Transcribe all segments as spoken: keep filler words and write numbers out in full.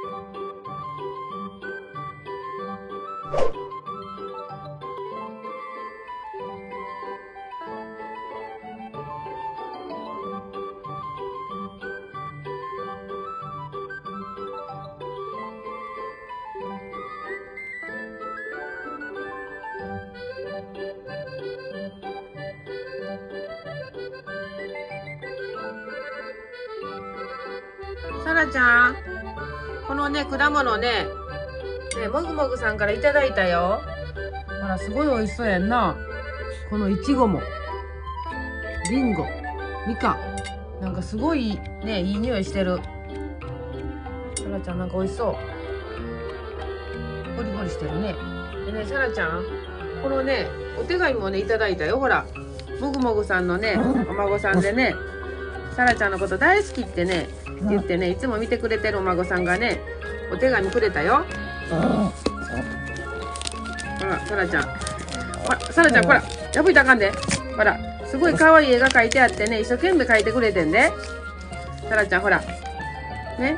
さらちゃん、このね、果物ね、ね、もぐもぐさんからいただいたよ。ほら、すごい美味しそうやんな。このいちごも、りんご、みかん。なんかすごいね、いい匂いしてる。さらちゃん、なんか美味しそう。ゴリゴリしてるね。でね、さらちゃん、このね、お手紙もね、いただいたよ。ほら、もぐもぐさんのね、お孫さんでね、さらちゃんのこと大好きってね、言ってね、いつも見てくれてるお孫さんがね、お手紙くれたよ。ほら、さらちゃん。ほら、さらちゃん、ほら、破いたらあかんで。ほら、すごい可愛い絵が描いてあってね、一生懸命描いてくれてんで。さらちゃん、ほら。ね。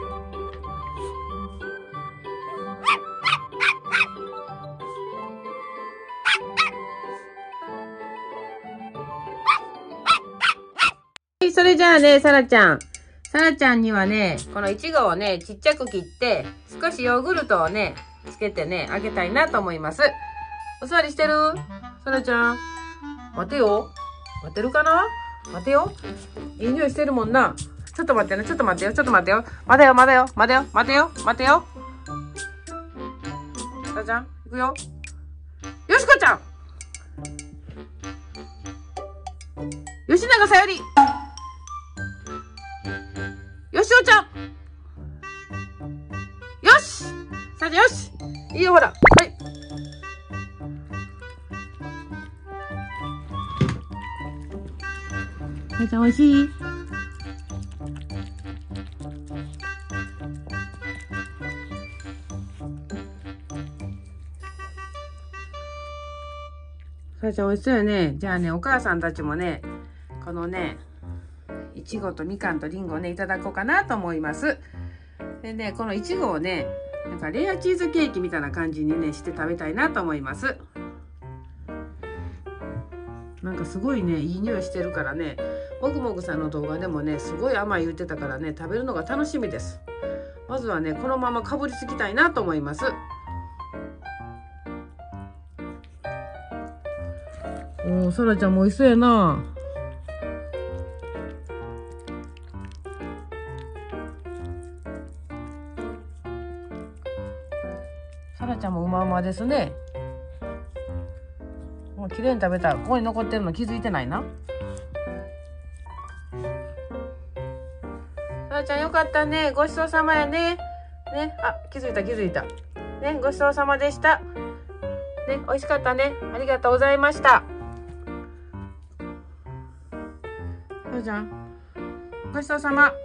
それじゃあね、さらちゃん。さらちゃんにはね、このいちごをね、ちっちゃく切って、少しヨーグルトをね、つけてね、あげたいなと思います。お座りしてる？さらちゃん。待てよ。待てるかな？待てよ。いい匂いしてるもんな。ちょっと待ってね、ちょっと待ってよ、ちょっと待ってよ。待てよ、待てよ、待てよ、待てよ、待てよ。さらちゃん、いくよ。よしこちゃん。吉永さより。よしおちゃん。よし。さあ、よし。いいよ、ほら。はい。さあちゃん、おいしい？さあちゃん、おいしそうよね。じゃあね、お母さんたちもね、このね、いちごとみかんとりんごをね、いただこうかなと思います。でね、このいちごをね、なんかレアチーズケーキみたいな感じにね、して食べたいなと思います。なんかすごいね、いい匂いしてるからね、もぐもぐさんの動画でもね、すごい甘い言ってたからね、食べるのが楽しみです。まずはね、このままかぶりつきたいなと思います。おー、そらちゃんも美味しそうやな。さらちゃんもうまうまですね。もう綺麗に食べたら、ここに残ってるの気づいてないな。さらちゃんよかったね。ごちそうさまやね。ね、あ、気づいた気づいた。ね、ごちそうさまでした。ね、美味しかったね。ありがとうございました。さらちゃん、ごちそうさま。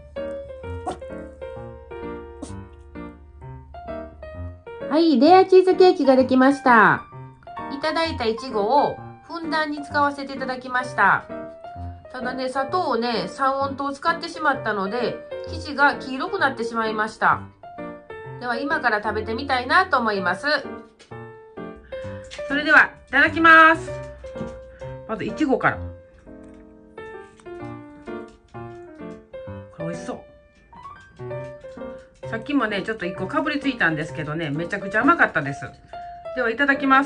はい、レアチーズケーキができました。いただいたいちごをふんだんに使わせていただきました。ただね、砂糖をね、さん温糖を使ってしまったので、生地が黄色くなってしまいました。では今から食べてみたいなと思います。それでは、いただきます。まずいちごから。これ美味しそう。さっきもね、ちょっといっこかぶりついたんですけどね、めちゃくちゃ甘かったです。では、いただきます。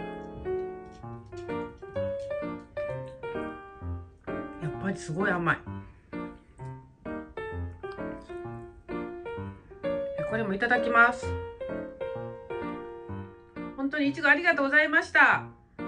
やっぱりすごい甘い。これもいただきます。本当にいちごありがとうございました。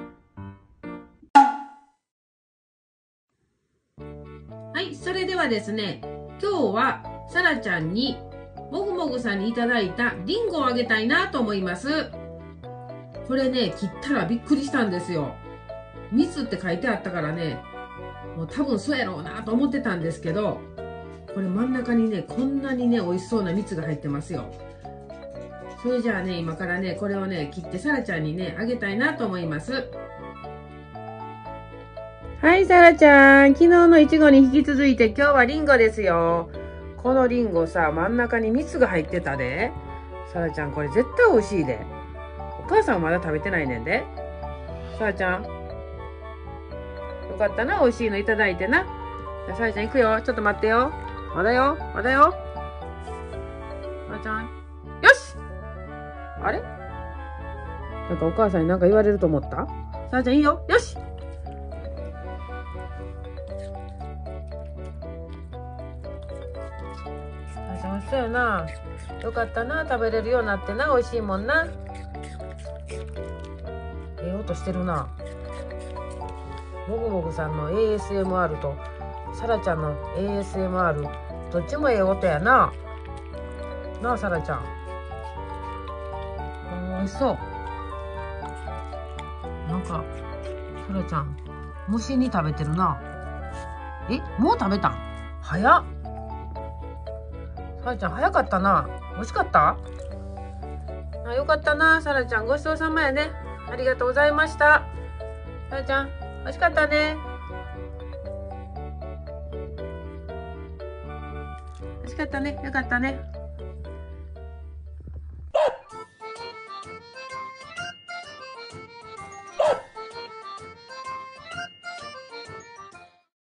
はい、それではですね、今日はさらちゃんにもぐもぐさんにいただいたりんごをあげたいなと思います。これね、切ったらびっくりしたんですよ。蜜って書いてあったからね、もう多分そうやろうなと思ってたんですけど、これ真ん中にね、こんなにね、美味しそうな蜜が入ってますよ。それじゃあね、今からね、これをね、切ってさらちゃんにね、あげたいなと思います。はい、さらちゃん。昨日のいちごに引き続いて今日はりんごですよ。 このリンゴさ、真ん中に蜜が入ってたで。さらちゃん、これ絶対美味しいで。お母さんはまだ食べてないねんで。さらちゃん。よかったな、美味しいのいただいてな。じゃあ、さらちゃん行くよ。ちょっと待ってよ。まだよ、まだよ。さらちゃん。よし！あれ？なんかお母さんに何か言われると思った？さらちゃんいいよ。よし！さらちゃん美味しそうやな。よかったな、食べれるようになってな。美味しいもんな。ええ音してるな。もぐもぐさんの エーエスエムアール とさらちゃんの エーエスエムアール どっちもええ音やな。なあ、さらちゃん。うん、美味しそう。なんかさらちゃん無心に食べてるな。え、もう食べたん？早っ。さらちゃん早かったな。美味しかった？あ、よかったな。さらちゃんごちそうさまやね。ありがとうございました。さらちゃん美味しかったね。美味しかったね。よかったね。